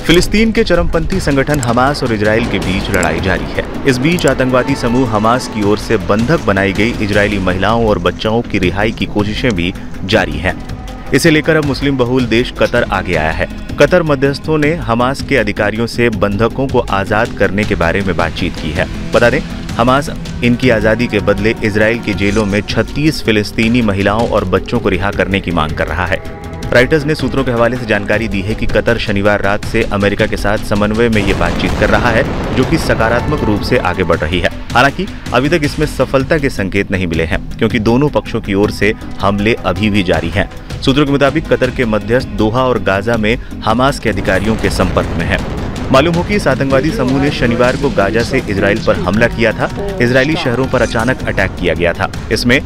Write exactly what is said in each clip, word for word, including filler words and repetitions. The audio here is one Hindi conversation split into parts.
फिलिस्तीन के चरमपंथी संगठन हमास और इजराइल के बीच लड़ाई जारी है। इस बीच आतंकवादी समूह हमास की ओर से बंधक बनाई गई इजरायली महिलाओं और बच्चों की रिहाई की कोशिशें भी जारी हैं। इसे लेकर अब मुस्लिम बहुल देश कतर आगे आया है। कतर मध्यस्थों ने हमास के अधिकारियों से बंधकों को आजाद करने के बारे में बातचीत की है। बता दें, हमास इनकी आजादी के बदले इजराइल की जेलों में छत्तीस फिलिस्तीनी महिलाओं और बच्चों को रिहा करने की मांग कर रहा है। रॉयटर्स ने सूत्रों के हवाले से जानकारी दी है कि कतर शनिवार रात से अमेरिका के साथ समन्वय में ये बातचीत कर रहा है, जो कि सकारात्मक रूप से आगे बढ़ रही है। हालांकि अभी तक इसमें सफलता के संकेत नहीं मिले हैं, क्योंकि दोनों पक्षों की ओर से हमले अभी भी जारी हैं। सूत्रों के मुताबिक कतर के मध्यस्थ दोहा और गाजा में हमास के अधिकारियों के संपर्क में है। मालूम हो कि इस आतंकवादी समूह ने शनिवार को गाजा से इजराइल पर हमला किया था। इजरायली शहरों पर अचानक अटैक किया गया था। इसमें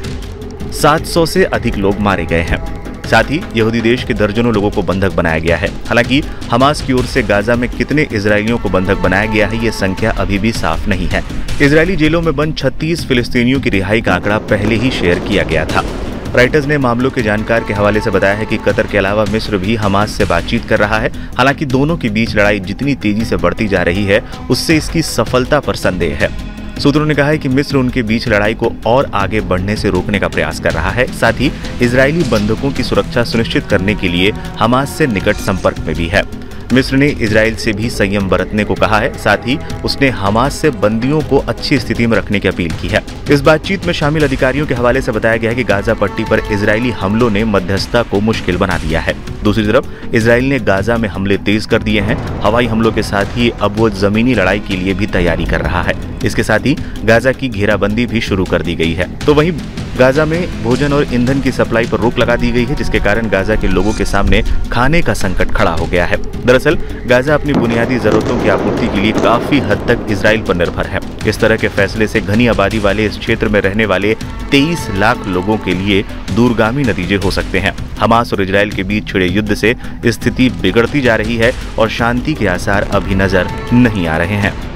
सात सौ से अधिक लोग मारे गए हैं। साथ ही यहूदी देश के दर्जनों लोगों को बंधक बनाया गया है। हालांकि हमास की ओर से गाजा में कितने इजरायलियों को बंधक बनाया गया है, ये संख्या अभी भी साफ नहीं है। इजरायली जेलों में बंद छत्तीस फिलिस्तीनियों की रिहाई का आंकड़ा पहले ही शेयर किया गया था। रॉयटर्स ने मामलों के जानकार के हवाले से बताया है कि कतर के अलावा मिस्र भी हमास से बातचीत कर रहा है। हालांकि दोनों के बीच लड़ाई जितनी तेजी से बढ़ती जा रही है, उससे इसकी सफलता पर संदेह है। सूत्रों ने कहा है कि मिस्र उनके बीच लड़ाई को और आगे बढ़ने से रोकने का प्रयास कर रहा है। साथ ही इजरायली बंधकों की सुरक्षा सुनिश्चित करने के लिए हमास से निकट संपर्क में भी है। मिस्र ने इजराइल से भी संयम बरतने को कहा है। साथ ही उसने हमास से बंदियों को अच्छी स्थिति में रखने की अपील की है। इस बातचीत में शामिल अधिकारियों के हवाले से बताया गया है कि गाजा पट्टी पर इजरायली हमलों ने मध्यस्थता को मुश्किल बना दिया है। दूसरी तरफ इजराइल ने गाजा में हमले तेज कर दिए हैं। हवाई हमलों के साथ ही अब वो जमीनी लड़ाई के लिए भी तैयारी कर रहा है। इसके साथ ही गाजा की घेराबंदी भी शुरू कर दी गई है। तो वहीं गाजा में भोजन और ईंधन की सप्लाई पर रोक लगा दी गई है, जिसके कारण गाजा के लोगों के सामने खाने का संकट खड़ा हो गया है। दरअसल गाजा अपनी बुनियादी जरूरतों की आपूर्ति के लिए काफी हद तक इजराइल पर निर्भर है। इस तरह के फैसले से घनी आबादी वाले इस क्षेत्र में रहने वाले तेईस लाख लोगों के लिए दूरगामी नतीजे हो सकते हैं। हमास और इजराइल के बीच छिड़े युद्ध से स्थिति बिगड़ती जा रही है और शांति के आसार अभी नजर नहीं आ रहे हैं।